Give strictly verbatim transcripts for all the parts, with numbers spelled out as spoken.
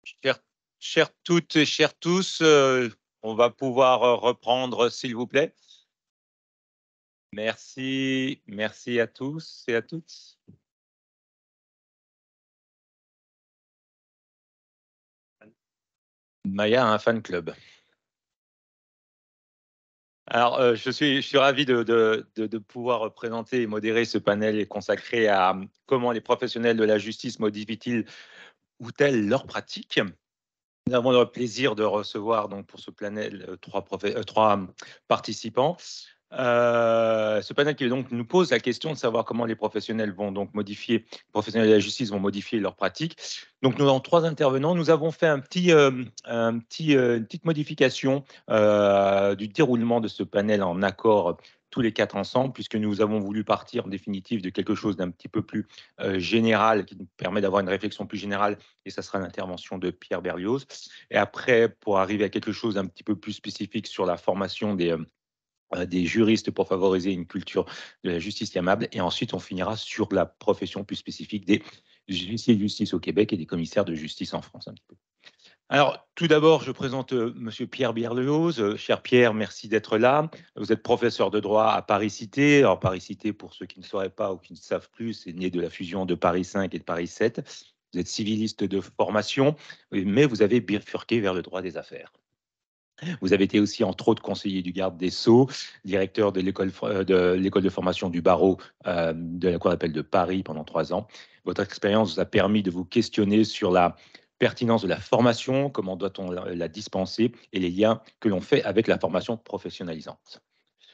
Chères, chères toutes et chers tous, euh, on va pouvoir euh, reprendre, s'il vous plaît. Merci, merci à tous et à toutes. Maya a un fan club. Alors, euh, je suis, je suis ravi de, de, de, de pouvoir présenter et modérer ce panel consacré à euh, comment les professionnels de la justice modifient-ils ou-elles leurs pratiques. Nous avons le plaisir de recevoir donc pour ce panel euh, trois, profé- euh, trois euh, participants. Euh, ce panel qui donc nous pose la question de savoir comment les professionnels vont donc modifier, les professionnels de la justice vont modifier leurs pratiques. Donc nous avons trois intervenants. Nous avons fait un petit, euh, un petit, euh, une petite modification euh, du déroulement de ce panel en accord tous les quatre ensemble, puisque nous avons voulu partir en définitive de quelque chose d'un petit peu plus euh, général, qui nous permet d'avoir une réflexion plus générale, et ça sera l'intervention de Pierre Berlioz. Et après, pour arriver à quelque chose d'un petit peu plus spécifique sur la formation des, euh, des juristes pour favoriser une culture de la justice aimable. Et ensuite, on finira sur la profession plus spécifique des huissiers de justice au Québec et des commissaires de justice en France. Un petit peu. Alors, tout d'abord, je présente euh, Monsieur Pierre Berlioz. Euh, cher Pierre, merci d'être là. Vous êtes professeur de droit à Paris-Cité. Alors, Paris-Cité, pour ceux qui ne sauraient pas ou qui ne savent plus, c'est né de la fusion de Paris cinq et de Paris sept. Vous êtes civiliste de formation, mais vous avez bifurqué vers le droit des affaires. Vous avez été aussi, entre autres, conseiller du garde des Sceaux, directeur de l'école euh, de, l'école de formation du barreau euh, de la Cour d'appel de Paris pendant trois ans. Votre expérience vous a permis de vous questionner sur la pertinence de la formation, comment doit-on la, la dispenser et les liens que l'on fait avec la formation professionnalisante.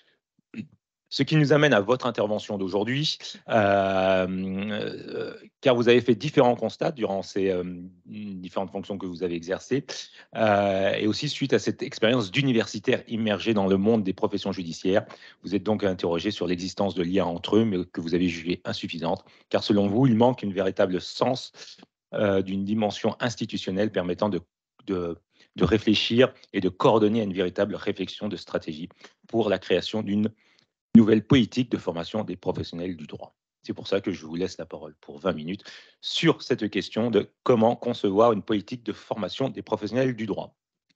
Ce qui nous amène à votre intervention d'aujourd'hui, euh, euh, car vous avez fait différents constats durant ces euh, différentes fonctions que vous avez exercées, euh, et aussi suite à cette expérience d'universitaire immergé dans le monde des professions judiciaires. Vous êtes donc interrogé sur l'existence de liens entre eux, mais que vous avez jugé insuffisante, car selon vous, il manque une véritable sens euh, d'une dimension institutionnelle permettant de, de, de réfléchir et de coordonner à une véritable réflexion de stratégie pour la création d'une nouvelle politique de formation des professionnels du droit. C'est pour ça que je vous laisse la parole pour vingt minutes sur cette question de comment concevoir une politique de formation des professionnels du droit.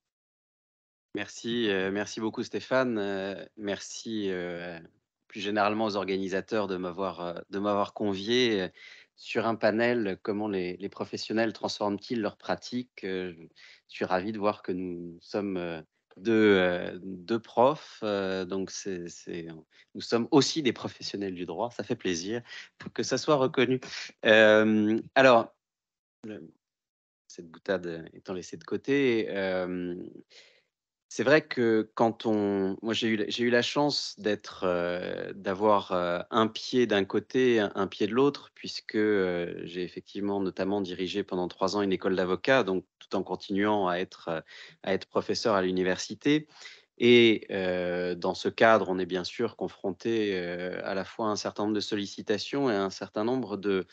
Merci, euh, merci beaucoup Stéphane. Euh, merci euh, plus généralement aux organisateurs de m'avoir euh, de m'avoir convié euh, sur un panel comment les, les professionnels transforment-ils leurs pratiques. Euh, je suis ravi de voir que nous sommes euh, deux, euh, deux profs, euh, donc c'est, c'est- nous sommes aussi des professionnels du droit. Ça fait plaisir que ça soit reconnu. Euh, alors, le- cette boutade étant laissée de côté. euh, C'est vrai que quand on moi j'ai eu j'ai eu la chance d'être, heu, d'avoir, heu, un pied d'un côté, un un pied de l'autre puisque, heu, j'ai effectivement notamment dirigé pendant trois ans une école d'avocats, donc tout en continuant à être, heu, à être professeur à l'université et heu, dans ce cadre, on est bien sûr confronté, heu, à la fois à un certain nombre de sollicitations et à un certain nombre de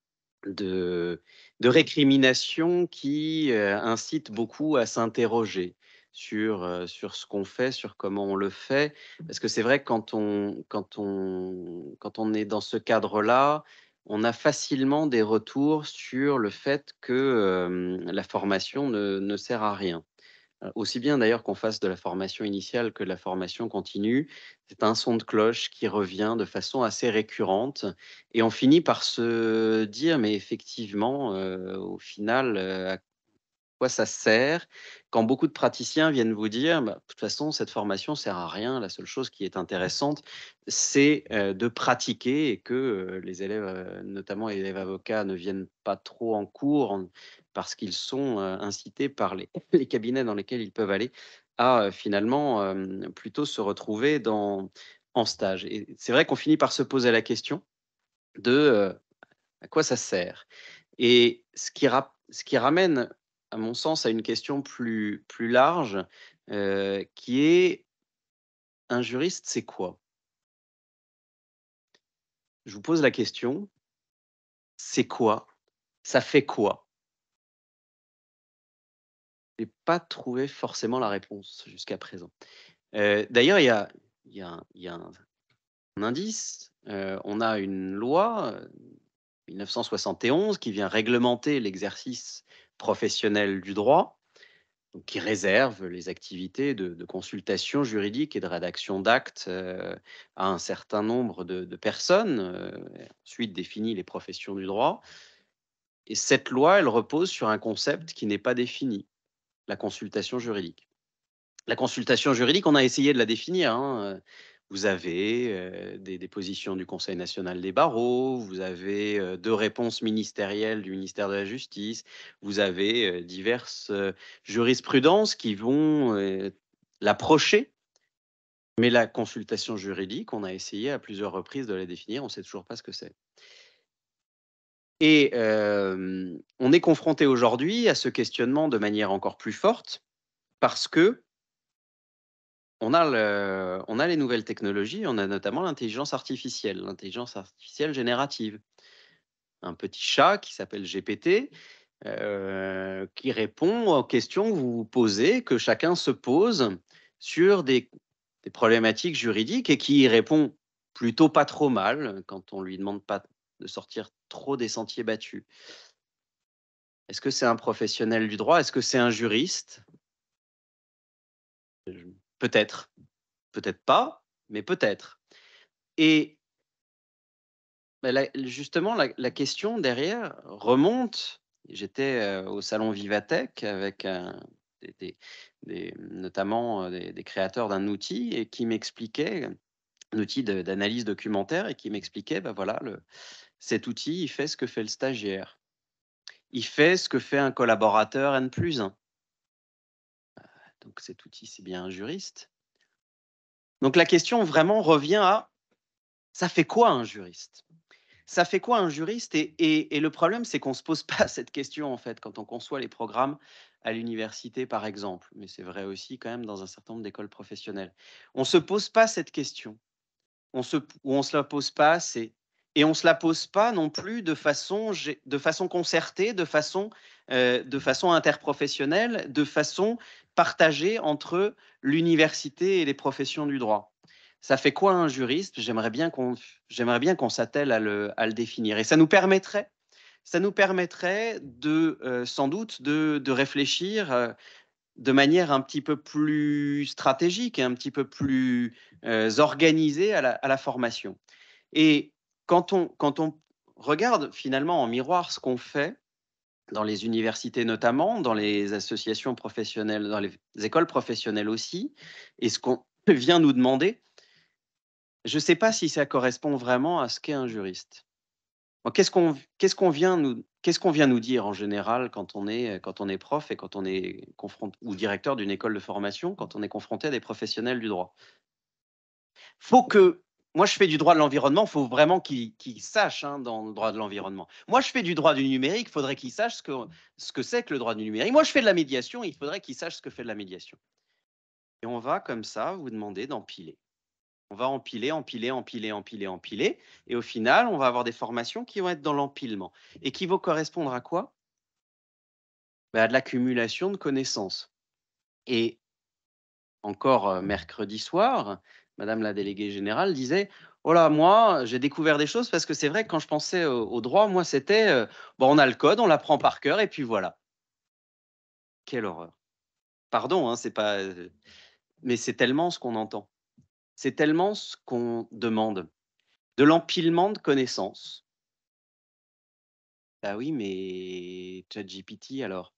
de de récriminations qui, heu, incitent beaucoup à s'interroger sur, heu, sur ce qu'on fait, sur comment on le fait. Parce que c'est vrai que quand on quand on quand on est dans ce cadre-là, on a facilement des retours sur le fait que, hem, la formation ne ne sert à rien. Heu, aussi bien d'ailleurs qu'on fasse de la formation initiale que de la formation continue, c'est un son de cloche qui revient de façon assez récurrente et on finit par se dire: «Mais effectivement, heu, au final, heu, à quoi ça sert?» Quand beaucoup de praticiens viennent vous dire: «Bah, de toute façon, cette formation sert à rien, la seule chose qui est intéressante, c'est, heu, de pratiquer» et que, heu, les élèves, heu, notamment les élèves avocats ne viennent pas trop en cours en parce qu'ils sont, heu, incités par les les cabinets dans lesquels ils peuvent aller à, heu, finalement, hem, plutôt se retrouver dans en stage et c'est vrai qu'on finit par se poser la question de, heu, à quoi ça sert? Et ce qui rap ce qui ramène, à mon sens, à une question plus plus large, heu, qui est: un juriste, c'est quoi? Je vous pose la question, c'est quoi? Ça fait quoi? J'ai pas trouvé forcément la réponse jusqu'à présent. Heu, d'ailleurs, il y a il y a un il y a un un indice, heu, on a une loi, heu, mille neuf cent soixante et onze qui vient réglementer l'exercice professionnels du droit, donc qui réserve les activités de, de consultation juridique et de rédaction d'actes euh, à un certain nombre de, de personnes, euh, ensuite définit les professions du droit. Et cette loi, elle repose sur un concept qui n'est pas défini, la consultation juridique. La consultation juridique, on a essayé de la définir, hein. Vous avez euh, des dépositions du Conseil national des barreaux, vous avez euh, deux réponses ministérielles du ministère de la Justice, vous avez euh, diverses euh, jurisprudences qui vont euh, l'approcher. Mais la consultation juridique, on a essayé à plusieurs reprises de la définir, on ne sait toujours pas ce que c'est. Et euh, on est confronté aujourd'hui à ce questionnement de manière encore plus forte parce que on a, le, on a les nouvelles technologies, on a notamment l'intelligence artificielle, l'intelligence artificielle générative. Un petit chat qui s'appelle G P T, euh, qui répond aux questions que vous vous posez, que chacun se pose sur des, des problématiques juridiques et qui y répond plutôt pas trop mal quand on lui demande pas de sortir trop des sentiers battus. Est-ce que c'est un professionnel du droit? Est-ce que c'est un juriste? Peut-être, peut-être pas, mais peut-être. Et bah, la- justement, la, la question derrière remonte. J'étais euh, au salon Vivatech avec un- des, des- des- notamment euh, des, des créateurs d'un outil et qui m'expliquait, un outil de- d'analyse documentaire, et qui m'expliquait, bah voilà, le, cet outil, il fait ce que fait le stagiaire. Il fait ce que fait un collaborateur N plus un. Donc cet outil, c'est bien un juriste. Donc la question vraiment revient à, ça fait quoi un juriste? Ça fait quoi un juriste? Et, et- et le problème, c'est qu'on ne se pose pas cette question, en fait, quand on conçoit les programmes à l'université, par exemple. Mais c'est vrai aussi quand même dans un certain nombre d'écoles professionnelles. On ne se pose pas cette question. On se, ou on se la pose pas assez. Et on ne se la pose pas non plus de façon, gé- de façon concertée, de façon, euh, de façon interprofessionnelle, de façon partagée entre l'université et les professions du droit. Ça fait quoi un juriste? J'aimerais bien qu'on, j'aimerais bien qu'on s'attelle à le, à le définir. Et ça nous permettrait, ça nous permettrait de, euh, sans doute, de, de réfléchir euh, de manière un petit peu plus stratégique et un petit peu plus euh, organisée à la, à la formation. Et quand on, quand on regarde finalement en miroir ce qu'on fait dans les universités notamment, dans les associations professionnelles, dans les écoles professionnelles aussi, et ce qu'on vient nous demander, je ne sais pas si ça correspond vraiment à ce qu'est un juriste. Qu'est-ce qu'on qu'est-ce qu'on vient nous qu'est-ce qu'on vient nous dire en général quand on est quand on est prof et quand on est confronté ou directeur d'une école de formation, quand on est confronté à des professionnels du droit? Faut que moi je fais du droit de l'environnement, il faut vraiment qu'ils qu'ils sachent, hein, dans le droit de l'environnement. Moi je fais du droit du numérique, il faudrait qu'ils sachent ce que ce que c'est que le droit du numérique. Moi je fais de la médiation, il faudrait qu'ils sachent ce que fait de la médiation. Et on va comme ça vous demander d'empiler. On va empiler, empiler, empiler, empiler, empiler. Et au final, on va avoir des formations qui vont être dans l'empilement. Et qui vont correspondre à quoi? Bah, à de l'accumulation de connaissances. Et encore euh, mercredi soir, Madame la déléguée générale disait, oh là, moi, j'ai découvert des choses parce que c'est vrai que quand je pensais au, au droit, moi, c'était, euh, bon, on a le code, on l'apprend par cœur et puis voilà. Quelle horreur. Pardon, hein, c'est pas, euh, mais c'est tellement ce qu'on entend. C'est tellement ce qu'on demande. De l'empilement de connaissances. Bah oui, mais ChatGPT alors?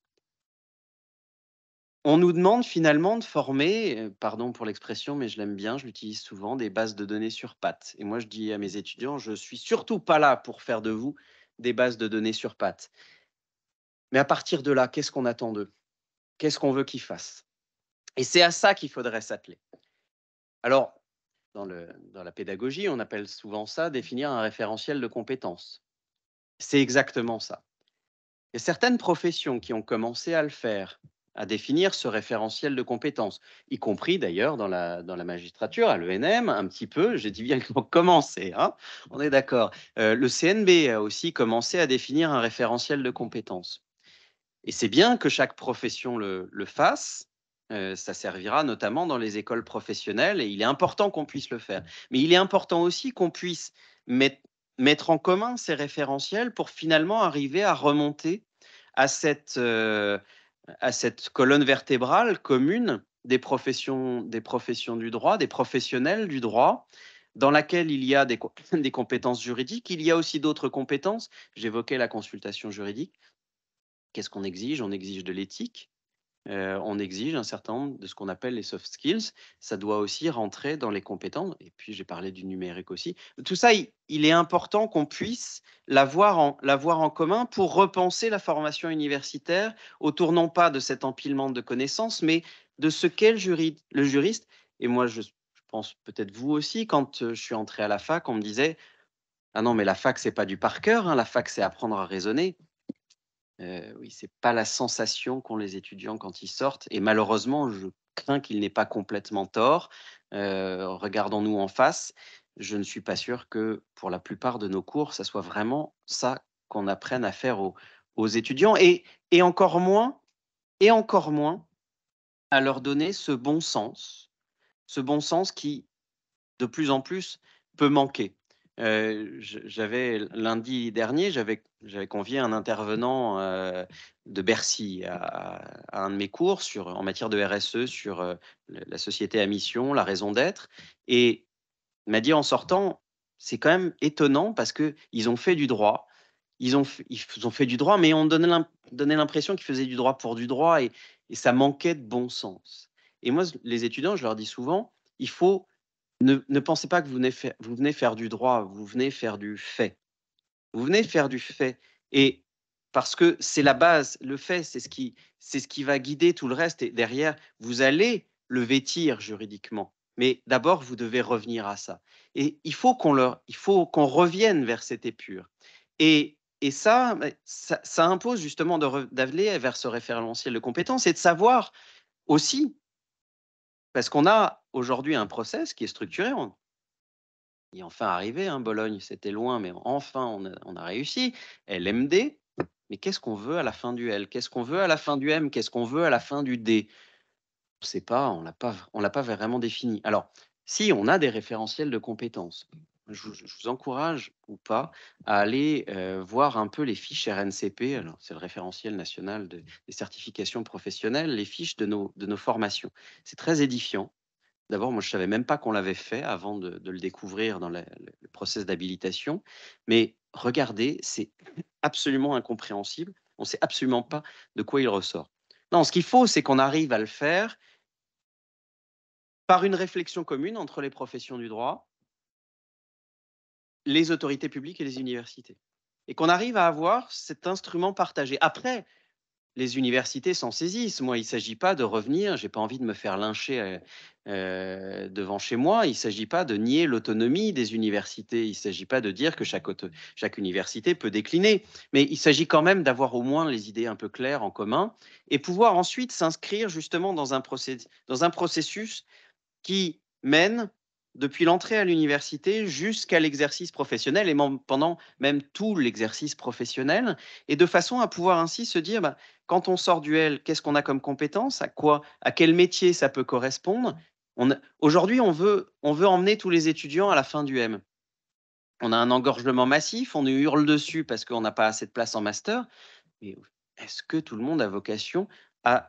On nous demande finalement de former, heu, pardon pour l'expression, mais je l'aime bien, je l'utilise souvent, des bases de données sur pattes. Et moi je dis à mes étudiants: «Je suis surtout pas là pour faire de vous des bases de données sur pattes». Mais à partir de là, qu'est-ce qu'on attend d'eux? Qu'est-ce qu'on veut qu'ils fassent? Et c'est à ça qu'il faudrait s'atteler. Alors, dans le dans la pédagogie, on appelle souvent ça définir un référentiel de compétences. C'est exactement ça. Il y a certaines professions qui ont commencé à le faire, à définir ce référentiel de compétences, y compris d'ailleurs dans la, dans la magistrature, à l'E N M, un petit peu. J'ai dit bien qu'ils ont commencé, hein, on est d'accord. Euh, le C N B a aussi commencé à définir un référentiel de compétences. Et c'est bien que chaque profession le, le fasse. Euh, ça servira notamment dans les écoles professionnelles et il est important qu'on puisse le faire. Mais il est important aussi qu'on puisse mettre, mettre en commun ces référentiels pour finalement arriver à remonter à cette, euh, à cette colonne vertébrale commune des professions, des professions du droit, des professionnels du droit, dans laquelle il y a des, des compétences juridiques, il y a aussi d'autres compétences. J'évoquais la consultation juridique. Qu'est-ce qu'on exige? On exige de l'éthique. Euh, on exige un certain nombre de ce qu'on appelle les soft skills. Ça doit aussi rentrer dans les compétences. Et puis, j'ai parlé du numérique aussi. Tout ça, il, il est important qu'on puisse l'avoir en, l'avoir en commun pour repenser la formation universitaire autour non pas de cet empilement de connaissances, mais de ce qu'est le, juri, le juriste. Et moi, je, je pense peut-être vous aussi, quand euh, je suis entré à la fac, on me disait « Ah non, mais la fac, c'est pas du par cœur, hein, la fac, c'est apprendre à raisonner ». Euh, oui, c'est pas la sensation qu'ont les étudiants quand ils sortent. Et malheureusement, je crains qu'il n'ait pas complètement tort. Euh, regardons-nous en face. Je ne suis pas sûr que pour la plupart de nos cours, ça soit vraiment ça qu'on apprenne à faire aux, aux étudiants. Et, et encore moins, et encore moins à leur donner ce bon sens, ce bon sens qui, de plus en plus, peut manquer. Euh, j'avais lundi dernier, j'avais j'avais convié un intervenant euh, de Bercy à, à, un de mes cours sur, en matière de R S E sur euh, la société à mission, la raison d'être, et il m'a dit en sortant, c'est quand même étonnant parce que ils ont fait du droit, ils ont, ils ont fait du droit, mais on donnait l'impression qu'ils faisaient du droit pour du droit et, et ça manquait de bon sens. Et moi, les étudiants, je leur dis souvent, il faut ne, ne, pensez pas que vous venez, faire, vous venez faire du droit, vous venez faire du fait. Vous venez faire du fait. Et parce que c'est la base, le fait, c'est ce, qui, c'est ce qui va guider tout le reste. Et derrière, vous allez le vêtir juridiquement. Mais d'abord, vous devez revenir à ça. Et il faut qu'on leur, il faut qu'on revienne vers cette épure. Et, et ça, ça, ça impose justement d'aller vers ce référentiel de compétences et de savoir aussi, parce qu'on a aujourd'hui un process qui est structuré. On, il est enfin arrivé, hein, Bologne, c'était loin, mais enfin, on a, on a réussi. L M D, mais qu'est-ce qu'on veut à la fin du L? Qu'est-ce qu'on veut à la fin du M? Qu'est-ce qu'on veut à la fin du D? On ne sait pas, on ne l'a pas vraiment défini. Alors, si on a des référentiels de compétences, je, je vous encourage ou pas à aller euh, voir un peu les fiches R N C P, alors c'est le référentiel national de, des certifications professionnelles, les fiches de nos, de nos formations. C'est très édifiant. D'abord, moi, je ne savais même pas qu'on l'avait fait avant de, de le découvrir dans la, le process d'habilitation. Mais regardez, c'est absolument incompréhensible. On ne sait absolument pas de quoi il ressort. Non, ce qu'il faut, c'est qu'on arrive à le faire par une réflexion commune entre les professions du droit, les autorités publiques et les universités. Et qu'on arrive à avoir cet instrument partagé. Après, les universités s'en saisissent. Moi, il ne s'agit pas de revenir, je n'ai pas envie de me faire lyncher euh, devant chez moi, il ne s'agit pas de nier l'autonomie des universités, il ne s'agit pas de dire que chaque, chaque université peut décliner, mais il s'agit quand même d'avoir au moins les idées un peu claires en commun et pouvoir ensuite s'inscrire justement dans un, process, dans un processus qui mène depuis l'entrée à l'université jusqu'à l'exercice professionnel et pendant même tout l'exercice professionnel, et de façon à pouvoir ainsi se dire, bah, quand on sort du L, qu'est-ce qu'on a comme compétence, à quoi, à quel métier ça peut correspondre. Aujourd'hui, on veut, on veut emmener tous les étudiants à la fin du M. On a un engorgement massif, on nous hurle dessus parce qu'on n'a pas assez de place en master. Mais est-ce que tout le monde a vocation à,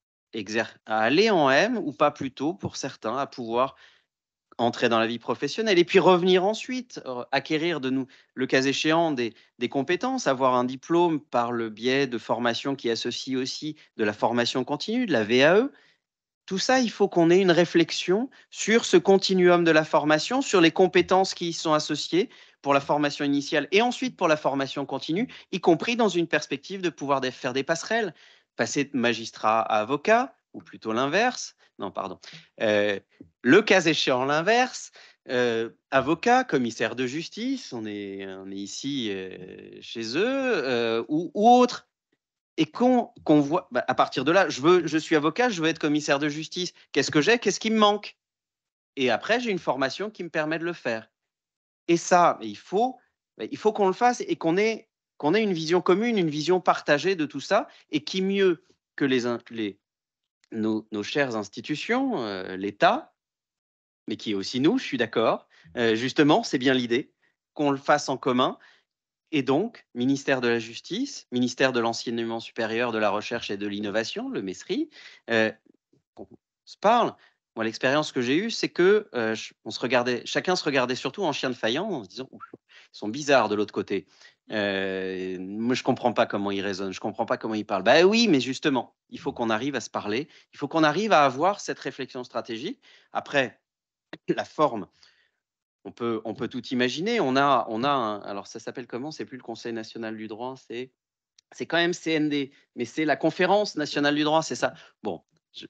à aller en M ou pas plutôt pour certains, à pouvoir entrer dans la vie professionnelle et puis revenir ensuite, euh, acquérir de nous, le cas échéant, des, des compétences, avoir un diplôme par le biais de formations qui associent aussi de la formation continue, de la V A E. Tout ça, il faut qu'on ait une réflexion sur ce continuum de la formation, sur les compétences qui y sont associées pour la formation initiale et ensuite pour la formation continue, y compris dans une perspective de pouvoir faire des passerelles, passer de magistrat à avocat, ou plutôt l'inverse. Non, pardon. Euh, le cas échéant, l'inverse. Euh, avocat, commissaire de justice, on est, on est ici euh, chez eux, euh, ou, ou autre. Et qu'on qu voit, bah, à partir de là, je, veux, je suis avocat, je veux être commissaire de justice. Qu'est-ce que j'ai? Qu'est-ce qui me manque? Et après, j'ai une formation qui me permet de le faire. Et ça, il faut, il faut qu'on le fasse et qu'on ait, qu'on ait une vision commune, une vision partagée de tout ça. Et qui mieux que les, les, nos, nos chères institutions, euh, l'État, mais qui est aussi nous, je suis d'accord. Euh, justement, c'est bien l'idée, qu'on le fasse en commun. Et donc, ministère de la Justice, ministère de l'Enseignement supérieur, de la Recherche et de l'Innovation, le MESRI, euh, on se parle. Moi, l'expérience que j'ai eue, c'est que euh, on se regardait, chacun se regardait surtout en chien de faïence, en se disant, Ouf, ils sont bizarres de l'autre côté. Euh, moi, je comprends pas comment ils raisonnent, je comprends pas comment ils parlent. Bah oui, mais justement, il faut qu'on arrive à se parler, il faut qu'on arrive à avoir cette réflexion stratégique. Après, la forme, on peut, on peut tout imaginer. On a, on a un, alors ça s'appelle comment? C'est plus le Conseil national du droit, c'est, c'est quand même C N D, mais c'est la Conférence nationale du droit, c'est ça. Bon, je,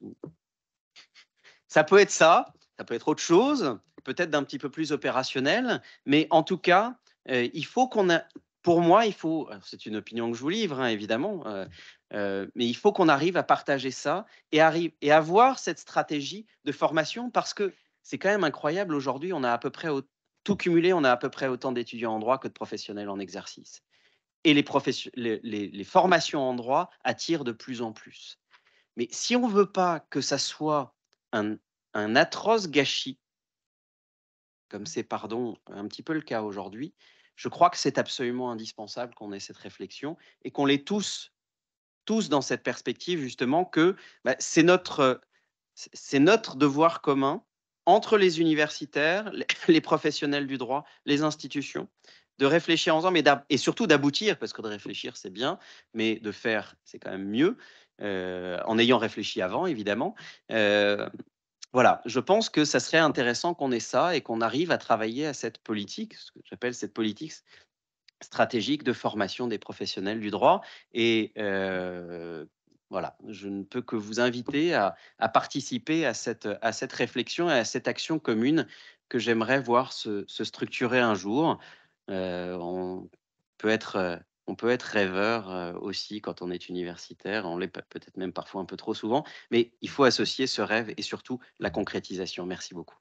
ça peut être ça, ça peut être autre chose, peut-être d'un petit peu plus opérationnel, mais en tout cas, euh, il faut qu'on a, pour moi, il faut, c'est une opinion que je vous livre, hein, évidemment, euh, euh, mais il faut qu'on arrive à partager ça et, arrive, et avoir cette stratégie de formation parce que c'est quand même incroyable aujourd'hui, on a à peu près, au, tout cumulé, on a à peu près autant d'étudiants en droit que de professionnels en exercice. Et les, les, les, les formations en droit attirent de plus en plus. Mais si on ne veut pas que ça soit un, un atroce gâchis, comme c'est, pardon, un petit peu le cas aujourd'hui, je crois que c'est absolument indispensable qu'on ait cette réflexion et qu'on l'ait tous, tous dans cette perspective, justement, que bah, c'est notre, c'est notre devoir commun entre les universitaires, les, les professionnels du droit, les institutions, de réfléchir ensemble et, et surtout d'aboutir, parce que de réfléchir, c'est bien, mais de faire, c'est quand même mieux, euh, en ayant réfléchi avant, évidemment. Euh, voilà, je pense que ça serait intéressant qu'on ait ça et qu'on arrive à travailler à cette politique, ce que j'appelle cette politique stratégique de formation des professionnels du droit. Et euh, voilà, je ne peux que vous inviter à, à participer à cette, à cette réflexion et à cette action commune que j'aimerais voir se, se structurer un jour. Euh, on peut être, euh, on peut être rêveur euh, aussi quand on est universitaire, on l'est peut-être même parfois un peu trop souvent, mais il faut associer ce rêve et surtout la concrétisation. Merci beaucoup.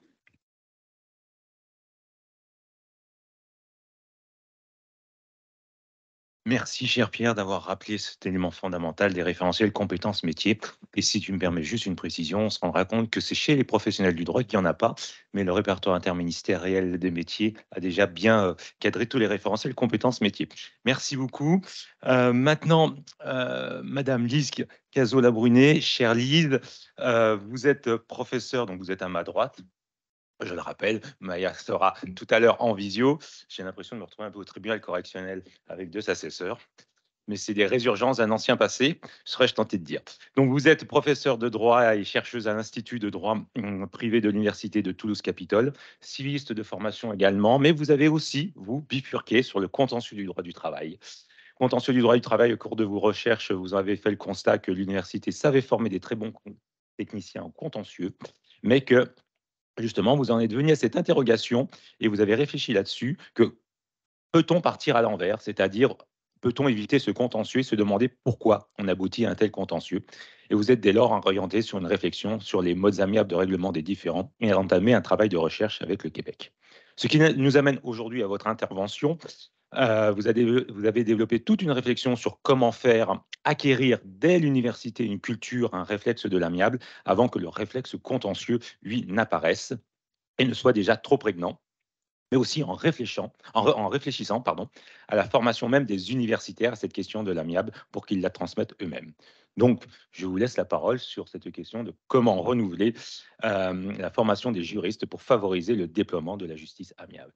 Merci, cher Pierre, d'avoir rappelé cet élément fondamental des référentiels compétences métiers. Et si tu me permets juste une précision, on se rendra compte que c'est chez les professionnels du droit qu'il n'y en a pas, mais le répertoire interministériel des métiers a déjà bien euh, cadré tous les référentiels compétences métiers. Merci beaucoup. Euh, maintenant, euh, Madame Lise Cazot-Labrunet, chère Lise, euh, vous êtes professeure, donc vous êtes à ma droite. Je le rappelle, Maya sera tout à l'heure en visio. J'ai l'impression de me retrouver un peu au tribunal correctionnel avec deux assesseurs. Mais c'est des résurgences d'un ancien passé, serais-je tenté de dire. Donc, vous êtes professeur de droit et chercheuse à l'Institut de droit hum, privé de l'Université de Toulouse-Capitole, civiliste de formation également, mais vous avez aussi, vous, bifurqué sur le contentieux du droit du travail. Contentieux du droit du travail, au cours de vos recherches, vous avez fait le constat que l'université savait former des très bons techniciens en contentieux, mais que justement, vous en êtes venu à cette interrogation et vous avez réfléchi là-dessus que peut-on partir à l'envers, c'est-à-dire peut-on éviter ce contentieux et se demander pourquoi on aboutit à un tel contentieux. Et vous êtes dès lors orienté sur une réflexion sur les modes amiables de règlement des différends et à entamer un travail de recherche avec le Québec. Ce qui nous amène aujourd'hui à votre intervention. Euh, vous, avez, vous avez développé toute une réflexion sur comment faire acquérir dès l'université une culture, un réflexe de l'amiable, avant que le réflexe contentieux, lui, n'apparaisse et ne soit déjà trop prégnant, mais aussi en réfléchissant, en, en réfléchissant pardon, à la formation même des universitaires à cette question de l'amiable pour qu'ils la transmettent eux-mêmes. Donc, je vous laisse la parole sur cette question de comment renouveler euh, la formation des juristes pour favoriser le déploiement de la justice amiable.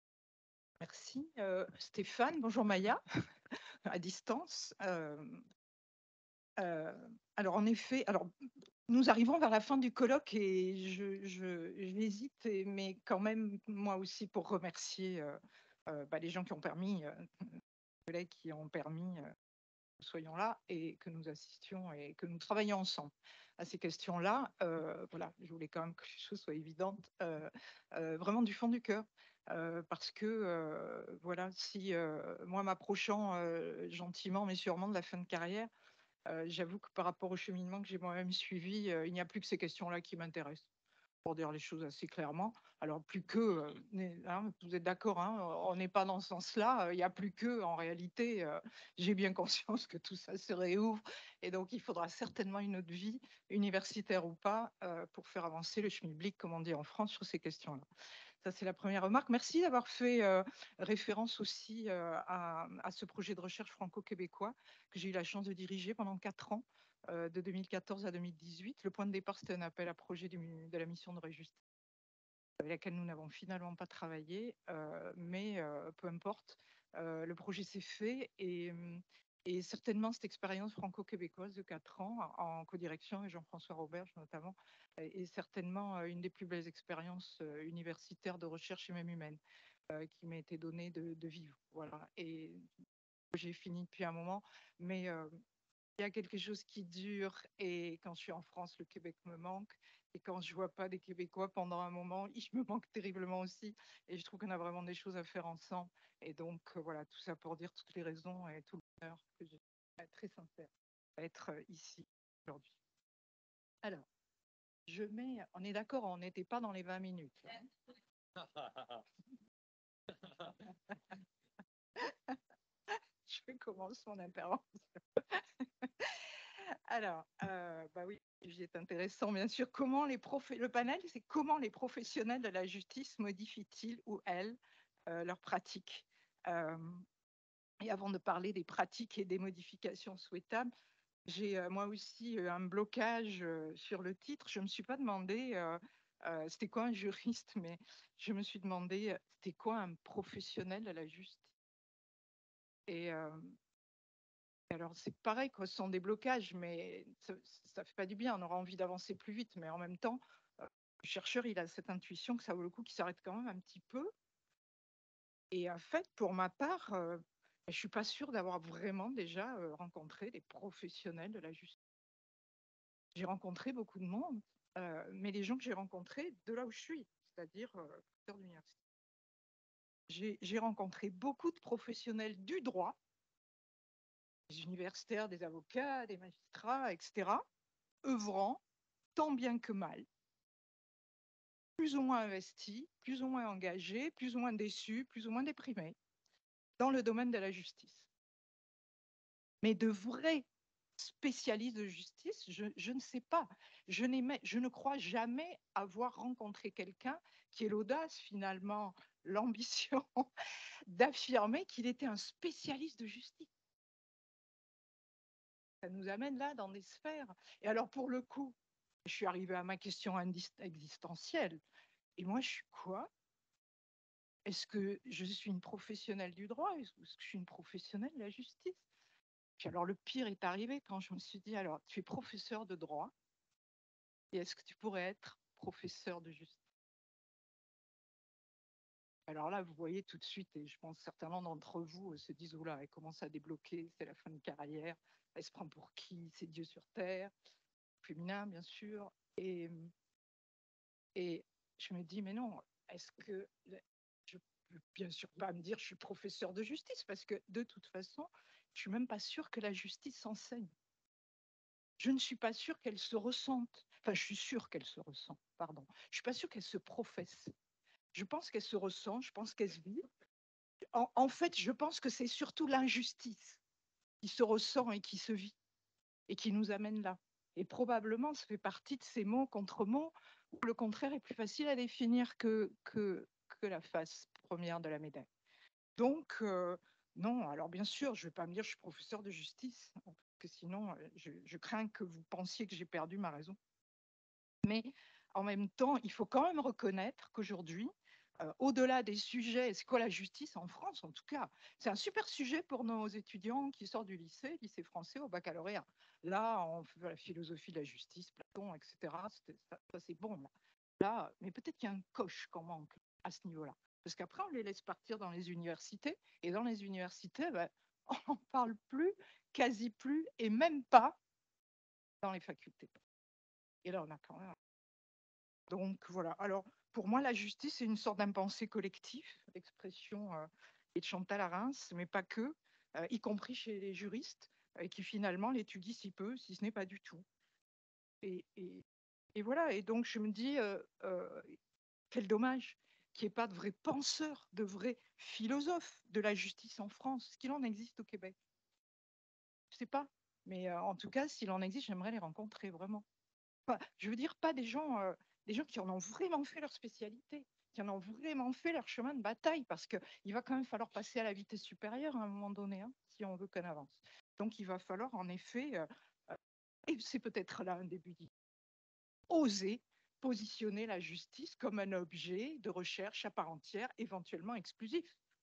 Merci euh, Stéphane. Bonjour Maya, à distance. Euh, euh, alors en effet, alors nous arrivons vers la fin du colloque et je, je, j'hésite, et- mais quand même moi aussi pour remercier euh, euh, bah, les gens qui ont permis, euh, les collègues qui ont permis euh, que nous soyons là et que nous assistions et que nous travaillions ensemble à ces questions-là. Euh, voilà, je voulais quand même que les choses soient évidentes, euh, euh, vraiment du fond du cœur. Euh, parce que euh, voilà, si euh, moi m'approchant euh, gentiment mais sûrement de la fin de carrière, euh, j'avoue que par rapport au cheminement que j'ai moi-même suivi, euh, il n'y a plus que ces questions-là qui m'intéressent, pour dire les choses assez clairement. Alors plus que, euh, né- hein, vous êtes d'accord, hein, on n'est pas dans ce sens-là, euh, il n'y a plus que, en réalité, euh, j'ai bien conscience que tout ça se réouvre, et donc il faudra certainement une autre vie, universitaire ou pas, euh, pour faire avancer le schmilblick, comme on dit en France, sur ces questions-là. Ça, c'est la première remarque. Merci d'avoir fait euh, référence aussi euh, à, à ce projet de recherche franco-québécois que j'ai eu la chance de diriger pendant quatre ans, euh, de deux mille quatorze à deux mille dix-huit. Le point de départ, c'était un appel à projet du- de la mission de Réjustice, avec laquelle nous n'avons finalement pas travaillé, euh, mais euh, peu importe, euh, le projet s'est fait et, et certainement cette expérience franco-québécoise de quatre ans en codirection avec Jean-François Roberge notamment est certainement euh, une des plus belles expériences euh, universitaires de recherche et même humaine euh, qui m'a été donnée de, de vivre. Voilà. Et j'ai fini depuis un moment, mais euh, il y a quelque chose qui dure et quand je suis en France, le Québec me manque. Et quand je vois pas des Québécois pendant un moment, il me manque terriblement aussi. Et je trouve qu'on a vraiment des choses à faire ensemble. Et donc, euh, voilà, tout ça pour dire toutes les raisons et tout l'honneur que j'ai, euh, très sincère, à être euh, ici aujourd'hui. Alors, je mets, on est d'accord, on n'était pas dans les vingt minutes, là, hein. Je commence mon intervention. Alors, euh, bah oui, c'est intéressant, bien sûr. Comment les prof... Le panel, c'est comment les professionnels de la justice modifient-ils ou elles euh, leurs pratiques. Euh, et avant de parler des pratiques et des modifications souhaitables, j'ai euh, moi aussi euh, un blocage euh, sur le titre. Je ne me suis pas demandé euh, euh, c'était quoi un juriste, mais je me suis demandé euh, c'était quoi un professionnel de la justice. Et, euh, alors, c'est pareil, quoi, ce sont des blocages, mais ça ne fait pas du bien. On aura envie d'avancer plus vite, mais en même temps, euh, le chercheur, il a cette intuition que ça vaut le coup qu'il s'arrête quand même un petit peu. Et en fait, pour ma part, euh, je ne suis pas sûre d'avoir vraiment déjà euh, rencontré des professionnels de la justice. J'ai rencontré beaucoup de monde, euh, mais les gens que j'ai rencontrés de là où je suis, c'est-à-dire euh, professeur d'université. J'ai j'ai rencontré beaucoup de professionnels du droit, des universitaires, des avocats, des magistrats, et cetera, œuvrant tant bien que mal, plus ou moins investis, plus ou moins engagés, plus ou moins déçus, plus ou moins déprimés dans le domaine de la justice. Mais de vrais spécialistes de justice, je, je ne sais pas. Je, je ne crois jamais avoir rencontré quelqu'un qui ait l'audace, finalement, l'ambition d'affirmer qu'il était un spécialiste de justice. Ça nous amène là dans des sphères. Et alors, pour le coup, je suis arrivée à ma question existentielle. Et moi, je suis quoi? Est-ce que je suis une professionnelle du droit? Est-ce que je suis une professionnelle de la justice? Puis alors, le pire est arrivé quand je me suis dit, alors, tu es professeur de droit, et est-ce que tu pourrais être professeur de justice? Alors là, vous voyez tout de suite, et je pense certainement d'entre vous se disent, oula, elle commence à débloquer, c'est la fin de carrière, elle se prend pour qui? C'est Dieu sur terre, féminin, bien sûr. Et, et je me dis, mais non, est-ce que je peux bien sûr pas me dire je suis professeur de justice parce que de toute façon, je suis même pas sûre que la justice s'enseigne. Je ne suis pas sûre qu'elle se ressente. Enfin, je suis sûre qu'elle se ressent, pardon. Je suis pas sûre qu'elle se professe. Je pense qu'elle se ressent, je pense qu'elle se vit. En, en fait, je pense que c'est surtout l'injustice qui se ressent et qui se vit et qui nous amène là. Et probablement, ça fait partie de ces mots contre mots où le contraire est plus facile à définir que, que, que la face première de la médaille. Donc, euh, non, alors bien sûr, je ne vais pas me dire je suis professeur de justice, parce que sinon, euh, je, je crains que vous pensiez que j'ai perdu ma raison. Mais en même temps, il faut quand même reconnaître qu'aujourd'hui, euh, au-delà des sujets, c'est quoi la justice en France en tout cas? C'est un super sujet pour nos étudiants qui sortent du lycée, lycée français au baccalauréat. Là, on fait la philosophie de la justice, Platon, et cetera. Ça, ça c'est bon. Là, là mais peut-être qu'il y a un coche qu'on manque à ce niveau-là. Parce qu'après, on les laisse partir dans les universités. Et dans les universités, ben, on n'en parle plus, quasi plus, et même pas dans les facultés. Et là, on a quand même. Donc voilà. Alors, pour moi, la justice, c'est une sorte d'impensé collectif, l'expression euh, est de Chantal Arens, mais pas que, euh, y compris chez les juristes, euh, qui finalement l'étudient si peu, si ce n'est pas du tout. Et, et, et voilà. Et donc, je me dis, euh, euh, quel dommage qu'il n'y ait pas de vrais penseurs, de vrais philosophes de la justice en France. Est-ce qu'il en existe au Québec? Je ne sais pas. Mais euh, en tout cas, s'il en existe, j'aimerais les rencontrer vraiment. Enfin, je veux dire, pas des gens, euh, des gens qui en ont vraiment fait leur spécialité, qui en ont vraiment fait leur chemin de bataille, parce qu'il va quand même falloir passer à la vitesse supérieure à un moment donné, hein, si on veut qu'on avance. Donc, il va falloir en effet, euh, euh, et c'est peut-être là un début d'idée, oser positionner la justice comme un objet de recherche à part entière, éventuellement exclusif.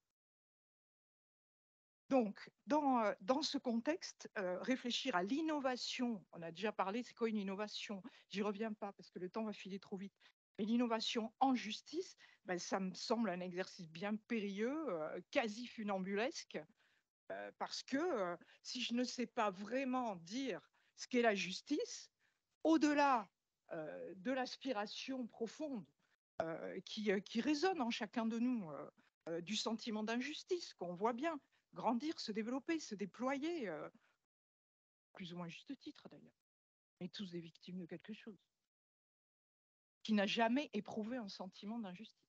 Donc, dans, euh, dans ce contexte, euh, réfléchir à l'innovation, on a déjà parlé, c'est quoi une innovation? J'y reviens pas parce que le temps va filer trop vite. Mais l'innovation en justice, ben, ça me semble un exercice bien périlleux, euh, quasi funambulesque, euh, parce que euh, si je ne sais pas vraiment dire ce qu'est la justice, au-delà euh, de l'aspiration profonde euh, qui, euh, qui résonne en chacun de nous, euh, euh, du sentiment d'injustice qu'on voit bien grandir, se développer, se déployer, euh, plus ou moins juste titre d'ailleurs. On est tous des victimes de quelque chose. Qui n'a jamais éprouvé un sentiment d'injustice.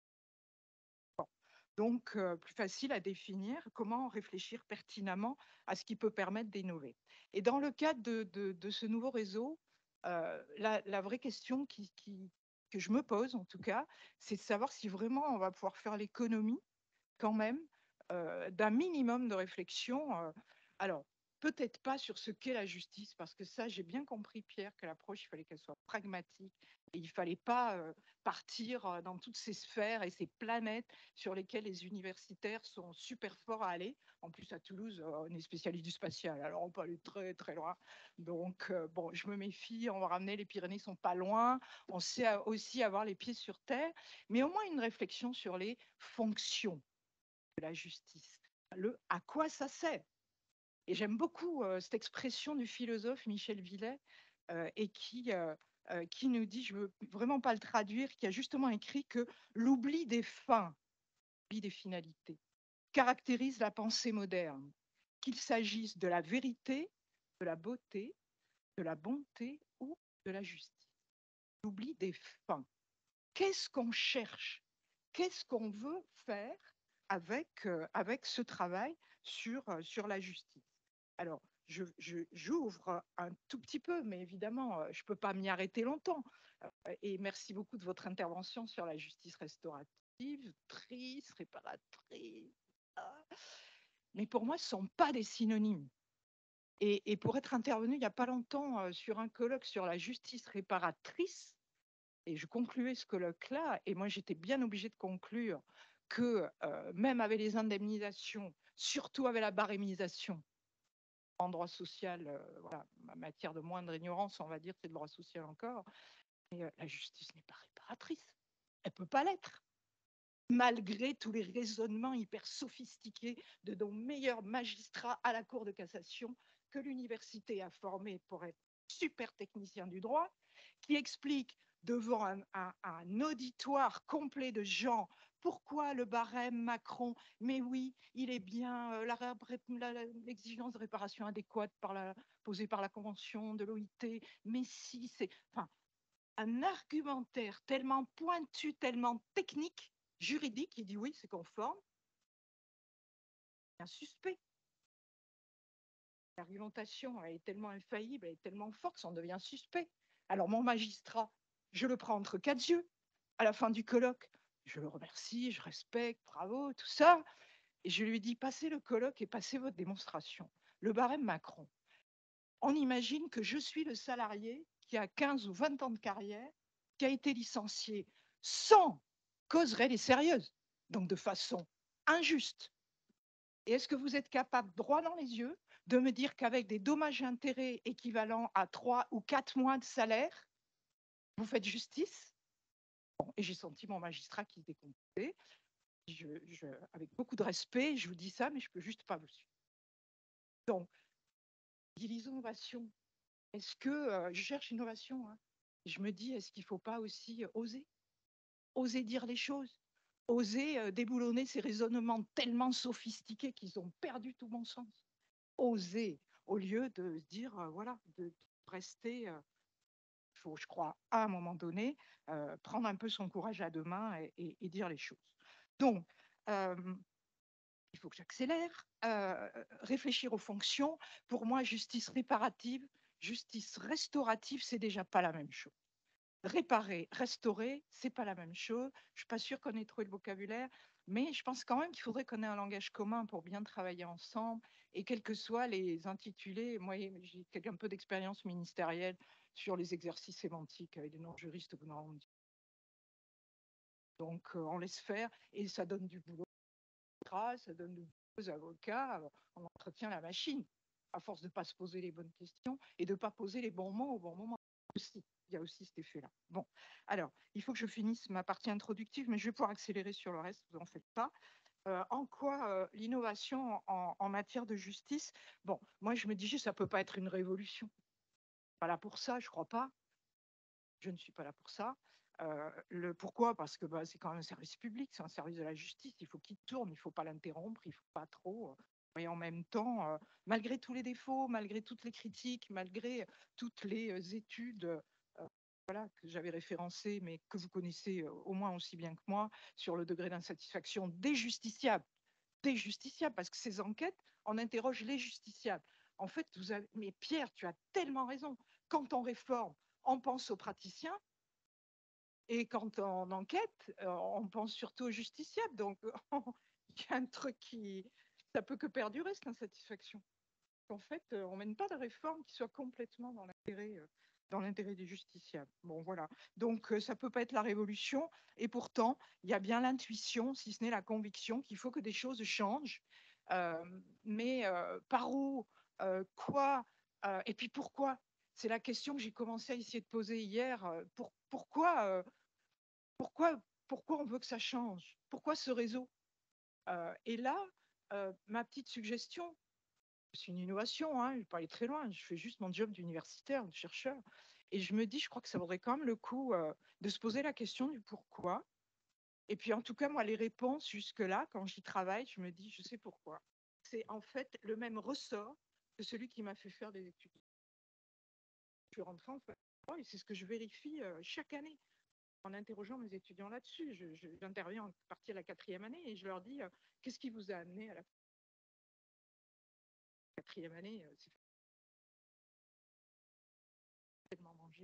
Bon. Donc, euh, plus facile à définir comment réfléchir pertinemment à ce qui peut permettre d'innover. Et dans le cadre de, de, de ce nouveau réseau, euh, la, la, vraie question qui, qui, que je me pose, en tout cas, c'est de savoir si vraiment on va pouvoir faire l'économie, quand même, euh, d'un minimum de réflexion. Euh, alors, peut-être pas sur ce qu'est la justice, parce que ça, j'ai bien compris, Pierre, que l'approche, il fallait qu'elle soit pragmatique. Et il ne fallait pas euh, partir euh, dans toutes ces sphères et ces planètes sur lesquelles les universitaires sont super forts à aller. En plus, à Toulouse, euh, on est spécialiste du spatial, alors on peut aller très, très loin. Donc, euh, bon, je me méfie, on va ramener, les Pyrénées ne sont pas loin. On sait aussi avoir les pieds sur terre, mais au moins une réflexion sur les fonctions de la justice. Le à quoi ça sert? Et j'aime beaucoup euh, cette expression du philosophe Michel Villet, euh, et qui, euh, euh, qui nous dit, je ne veux vraiment pas le traduire, qui a justement écrit que l'oubli des fins, l'oubli des finalités, caractérise la pensée moderne, qu'il s'agisse de la vérité, de la beauté, de la bonté ou de la justice. L'oubli des fins. Qu'est-ce qu'on cherche? Qu'est-ce qu'on veut faire avec, euh, avec ce travail sur, euh, sur la justice? Alors, je, je, j'ouvre un tout petit peu, mais évidemment, euh, je ne peux pas m'y arrêter longtemps. Euh, et merci beaucoup de votre intervention sur la justice restaurative, triste, réparatrice. Ah. Mais pour moi, ce ne sont pas des synonymes. Et, et pour être intervenu il n'y a pas longtemps euh, sur un colloque sur la justice réparatrice, et je concluais ce colloque-là, et moi j'étais bien obligée de conclure que euh, même avec les indemnisations, surtout avec la barémisation, en droit social, euh, voilà, ma matière de moindre ignorance, on va dire, c'est le droit social encore, et euh, la justice n'est pas réparatrice. Elle ne peut pas l'être. Malgré tous les raisonnements hyper sophistiqués de nos meilleurs magistrats à la Cour de cassation que l'université a formés pour être super techniciens du droit, qui expliquent devant un, un, un auditoire complet de gens pourquoi le barème Macron, mais oui, il est bien euh, l'exigence de réparation adéquate par la, posée par la Convention de l'O I T, mais si, c'est enfin, un argumentaire tellement pointu, tellement technique, juridique, il dit oui, c'est conforme, un suspect. L'argumentation est tellement infaillible, elle est tellement forte que ça en devient suspect. Alors mon magistrat, je le prends entre quatre yeux à la fin du colloque. Je le remercie, je respecte, bravo, tout ça. Et je lui dis, passez le colloque et passez votre démonstration. Le barème Macron. On imagine que je suis le salarié qui a quinze ou vingt ans de carrière, qui a été licencié sans cause réelle et sérieuse, donc de façon injuste. Et est-ce que vous êtes capable, droit dans les yeux, de me dire qu'avec des dommages et intérêts équivalents à trois ou quatre mois de salaire, vous faites justice? Bon, et j'ai senti mon magistrat qui se décomposait. Je, je, avec beaucoup de respect, je vous dis ça, mais je ne peux juste pas vous suivre. Donc, l'innovation. Est-ce que euh, je cherche innovation, hein? Je me dis, est-ce qu'il ne faut pas aussi euh, oser, oser dire les choses, oser euh, déboulonner ces raisonnements tellement sophistiqués qu'ils ont perdu tout bon sens, oser au lieu de se dire, euh, voilà, de rester. Il euh, faut, je crois, à un moment donné, euh, prendre un peu son courage à deux mains et, et, et dire les choses. Donc, euh, il faut que j'accélère, euh, réfléchir aux fonctions. Pour moi, justice réparative, justice restaurative, c'est déjà pas la même chose. réparer, restaurer, c'est pas la même chose. Je suis pas sûre qu'on ait trouvé le vocabulaire, mais je pense quand même qu'il faudrait qu'on ait un langage commun pour bien travailler ensemble. Et quels que soient les intitulés, moi j'ai un peu d'expérience ministérielle sur les exercices sémantiques avec des non-juristes ou non. Donc euh, on laisse faire et ça donne du boulot, ça donne du boulot aux avocats, euh, on entretient la machine à force de ne pas se poser les bonnes questions et de ne pas poser les bons mots au bon moment aussi. Il y a aussi cet effet-là. Bon, alors, il faut que je finisse ma partie introductive, mais je vais pouvoir accélérer sur le reste, vous en faites pas. Euh, en quoi euh, l'innovation en, en matière de justice? Bon, moi, je me dis, ça ne peut pas être une révolution. Pas là pour ça, je crois pas. Je ne suis pas là pour ça. Euh, le pourquoi? Parce que bah, c'est quand même un service public, c'est un service de la justice. Il faut qu'il tourne, il ne faut pas l'interrompre, il ne faut pas trop. euh, Et en même temps, euh, malgré tous les défauts, malgré toutes les critiques, malgré toutes les euh, études euh, voilà, que j'avais référencées, mais que vous connaissez euh, au moins aussi bien que moi, sur le degré d'insatisfaction des justiciables, des justiciables, parce que ces enquêtes, on interroge les justiciables. En fait, vous avez... mais Pierre, tu as tellement raison. Quand on réforme, on pense aux praticiens, et quand on enquête, euh, on pense surtout aux justiciables. Donc, il y a un truc qui... Ça peut que perdurer, cette insatisfaction. En fait, euh, on ne mène pas de réforme qui soit complètement dans l'intérêt euh, dans l'intérêt des justiciables. Bon, voilà. Donc, euh, ça ne peut pas être la révolution. Et pourtant, il y a bien l'intuition, si ce n'est la conviction, qu'il faut que des choses changent. Euh, mais euh, par où, euh, quoi, euh, et puis pourquoi? C'est la question que j'ai commencé à essayer de poser hier. Euh, pour, pourquoi euh, pourquoi, pourquoi on veut que ça change? Pourquoi ce réseau? Euh, Et là, euh, ma petite suggestion, c'est une innovation, hein, je ne vais pas aller très loin, je fais juste mon job d'universitaire, de chercheur, et je me dis, je crois que ça vaudrait quand même le coup euh, de se poser la question du pourquoi. Et puis en tout cas, moi, les réponses jusque-là, quand j'y travaille, je me dis, je sais pourquoi. C'est en fait le même ressort que celui qui m'a fait faire des études. Je suis rentrée en fait, et c'est ce que je vérifie euh, chaque année en interrogeant mes étudiants là-dessus. Je- je- J'interviens en partie à la quatrième année et je leur dis euh, qu'est-ce qui vous a amené à la quatrième année euh, C'est tellement manger.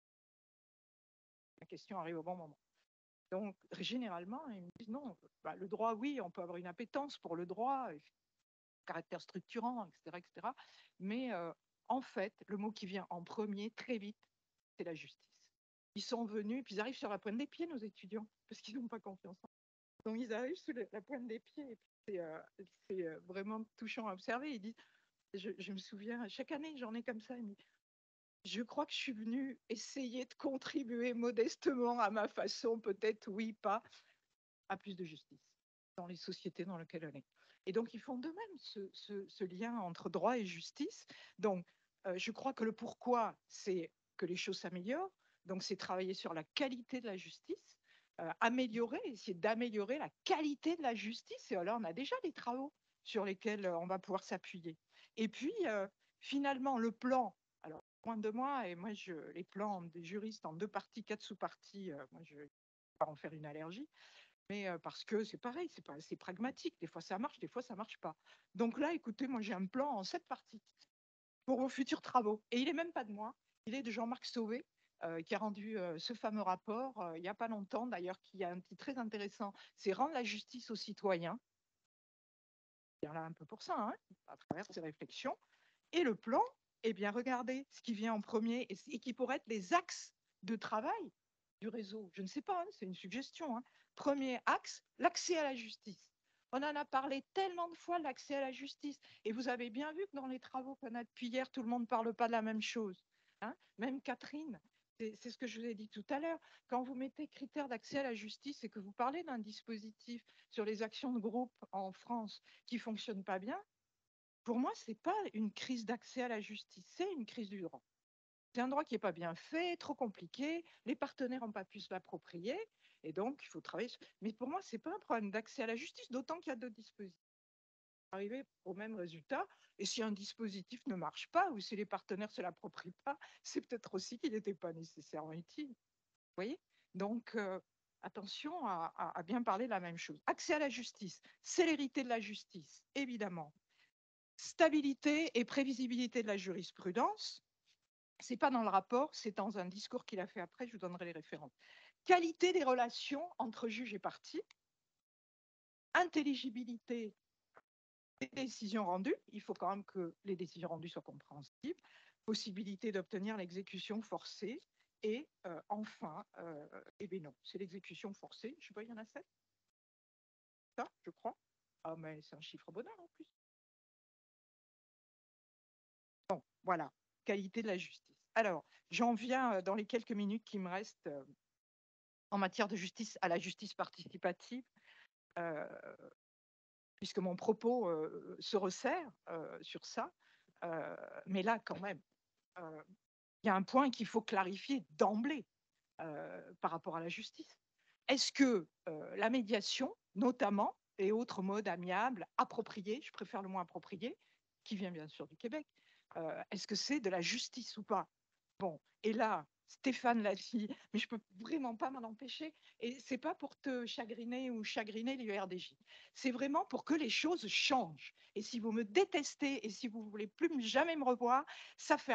La question arrive au bon moment. Donc, généralement, ils me disent non, bah, le droit, oui, on peut avoir une appétence pour le droit, caractère structurant, et cetera, et cetera. Mais euh, en fait, le mot qui vient en premier, très vite, c'est la justice. Ils sont venus, puis ils arrivent sur la pointe des pieds, nos étudiants, parce qu'ils n'ont pas confiance en eux. Donc, ils arrivent sur la pointe des pieds, et puis c'est euh, c'est, euh, vraiment touchant à observer. Ils disent, je, je me souviens, chaque année, j'en ai comme ça, ils me disent, je crois que je suis venue essayer de contribuer modestement à ma façon, peut-être, oui, pas, à plus de justice dans les sociétés dans lesquelles on est. Et donc, ils font de même ce, ce, ce lien entre droit et justice. Donc, euh, je crois que le pourquoi, c'est que les choses s'améliorent. Donc, c'est travailler sur la qualité de la justice, euh, améliorer, essayer d'améliorer la qualité de la justice. Et alors, on a déjà des travaux sur lesquels euh, on va pouvoir s'appuyer. Et puis, euh, finalement, le plan, alors, loin de moi, et moi, je, les plans des juristes en deux parties, quatre sous-parties, euh, moi, je ne vais pas en faire une allergie, mais euh, parce que c'est pareil, c'est pas, c'est pragmatique. Des fois, ça marche, des fois, ça marche pas. Donc là, écoutez, moi, j'ai un plan en sept parties pour vos futurs travaux. Et il est même pas de moi, il est de Jean-Marc Sauvé, euh, qui a rendu euh, ce fameux rapport euh, il n'y a pas longtemps, d'ailleurs, qui a un titre très intéressant, c'est Rendre la justice aux citoyens. Il y en a un peu pour ça, hein, à travers ces réflexions. Et le plan, eh bien, regardez ce qui vient en premier et, et qui pourrait être les axes de travail du réseau. Je ne sais pas, hein, c'est une suggestion. Hein. Premier axe, l'accès à la justice. On en a parlé tellement de fois, l'accès à la justice. Et vous avez bien vu que dans les travaux qu'on a depuis hier, tout le monde ne parle pas de la même chose. Hein. Même Catherine, c'est c'est ce que je vous ai dit tout à l'heure. Quand vous mettez critères d'accès à la justice et que vous parlez d'un dispositif sur les actions de groupe en France qui ne fonctionne pas bien, pour moi, ce n'est pas une crise d'accès à la justice, c'est une crise du droit. C'est un droit qui n'est pas bien fait, trop compliqué, les partenaires n'ont pas pu se l'approprier, et donc il faut travailler. Sur... Mais pour moi, ce n'est pas un problème d'accès à la justice, d'autant qu'il y a d'autres dispositifs. Arriver au même résultat, et si un dispositif ne marche pas, ou si les partenaires ne se l'approprient pas, c'est peut-être aussi qu'il n'était pas nécessairement utile. Vous voyez? Donc, euh, attention à, à, à bien parler de la même chose. Accès à la justice, célérité de la justice, évidemment. Stabilité et prévisibilité de la jurisprudence, C'est pas dans le rapport, c'est dans un discours qu'il a fait après, je vous donnerai les références. Qualité des relations entre juges et parties, intelligibilité des décisions rendues, il faut quand même que les décisions rendues soient compréhensibles, possibilité d'obtenir l'exécution forcée, et euh, enfin, euh, eh bien non, c'est l'exécution forcée, je sais pas, il y en a sept, ça, je crois. Ah, mais c'est un chiffre bonheur en plus. Bon, voilà, qualité de la justice. Alors, j'en viens euh, dans les quelques minutes qui me restent euh, en matière de justice à la justice participative, euh, puisque mon propos euh, se resserre euh, sur ça. Euh, mais là, quand même, euh, il y a un point qu'il faut clarifier d'emblée euh, par rapport à la justice. Est-ce que euh, la médiation, notamment, et autres modes amiables, appropriés, je préfère le mot approprié, qui vient bien sûr du Québec, euh, est-ce que c'est de la justice ou pas? Bon, et là, Stéphane l'a dit, mais je peux vraiment pas m'en empêcher. Et c'est pas pour te chagriner ou chagriner l'U R D J. C'est vraiment pour que les choses changent. Et si vous me détestez et si vous voulez plus jamais me revoir, ça fait